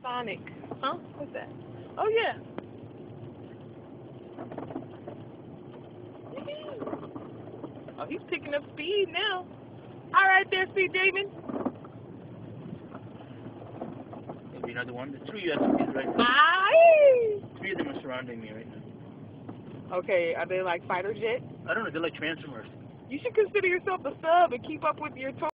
Sonic. Huh? What's that? Oh, yeah. Oh, he's picking up speed now. All right there, Speed Damon. Maybe another one. There's 3 USBs right now. Aye. 3 of them are surrounding me right now. Okay, are they like fighter jets? I don't know. They're like Transformers. You should consider yourself a sub and keep up with your